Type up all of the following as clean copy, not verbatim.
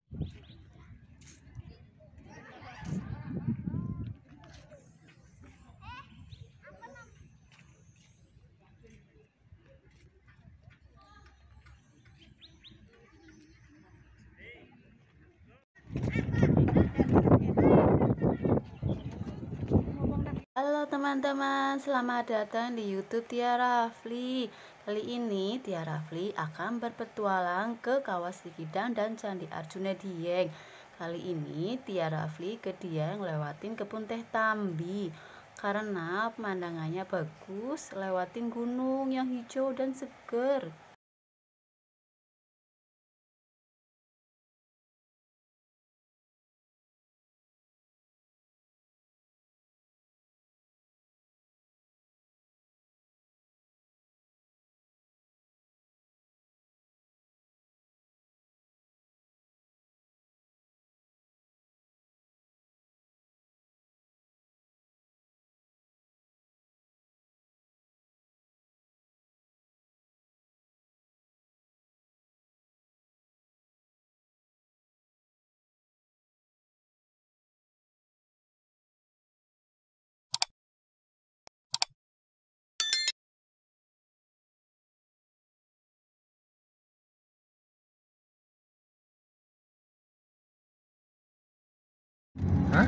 Halo teman-teman, selamat datang di YouTube Tiara Rafli. Kali ini Tiara Rafli akan berpetualang ke Kawah Sikidang dan Candi Arjuna Dieng. Kali ini Tiara Rafli ke Dieng lewatin kebun teh Tambi karena pemandangannya bagus, lewatin gunung yang hijau dan seger. Hah?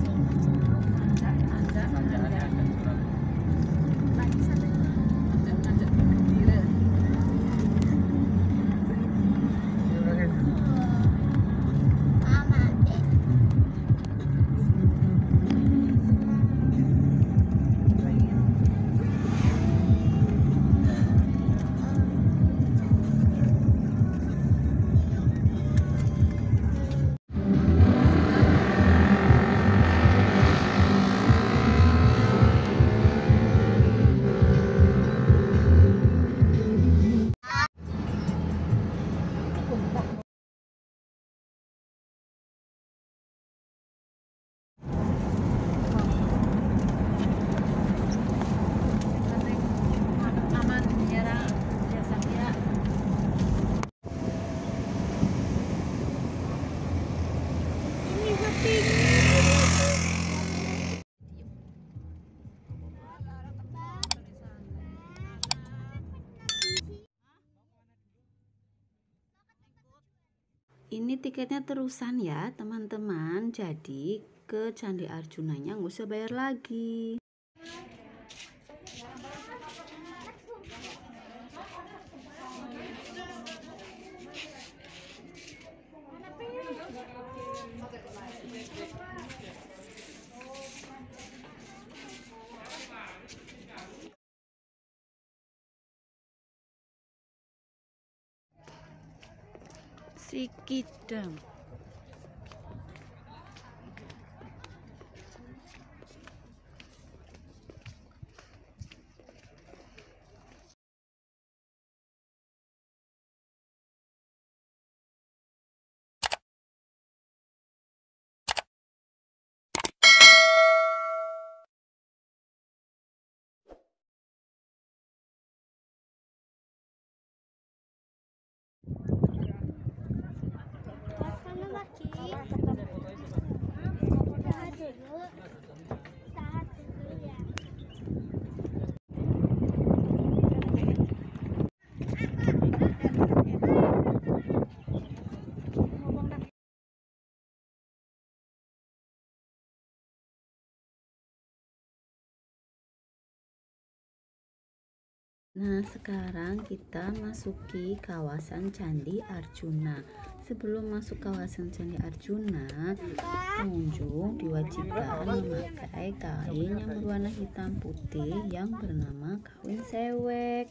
Ini tiketnya terusan ya teman-teman, jadi ke Candi Arjunanya nggak usah bayar lagi. Sikidang. Nah, sekarang kita masuki kawasan Candi Arjuna. Sebelum masuk kawasan Candi Arjuna, pengunjung diwajibkan memakai kain yang berwarna hitam putih yang bernama kain sewek.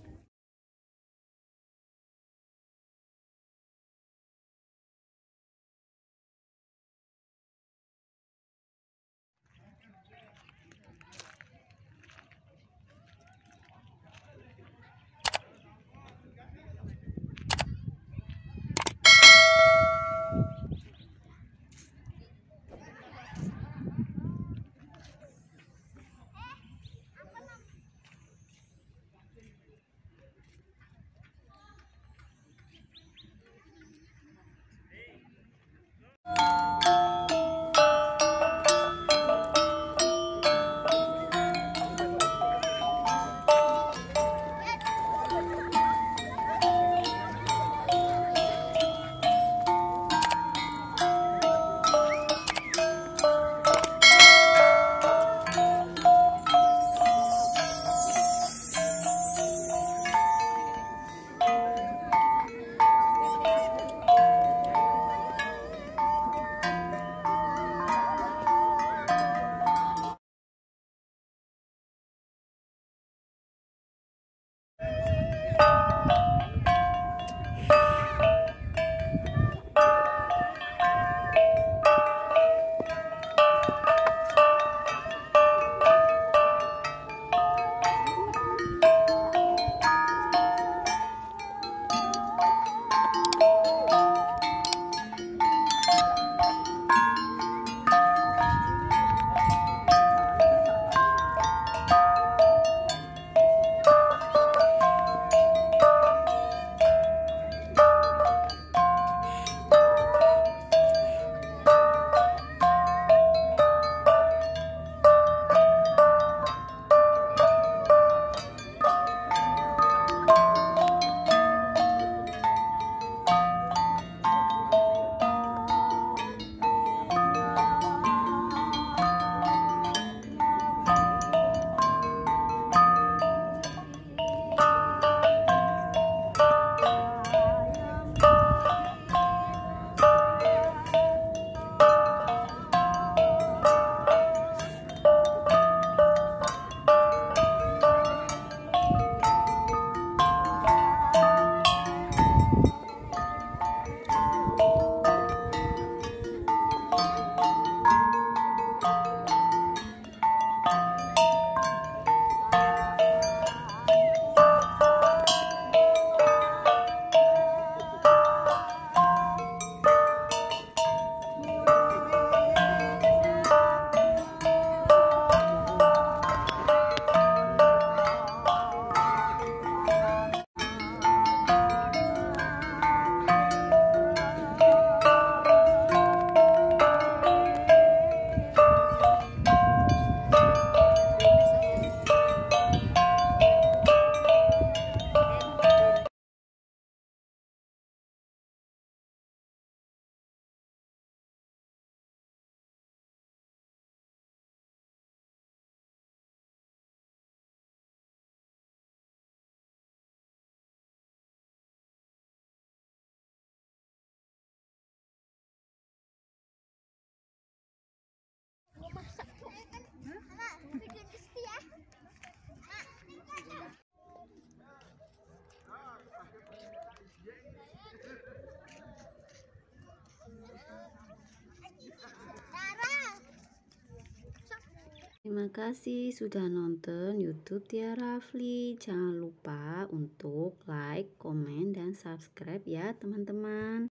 Terima kasih sudah nonton YouTube Tiara Rafli. Jangan lupa untuk like, komen, dan subscribe ya teman-teman.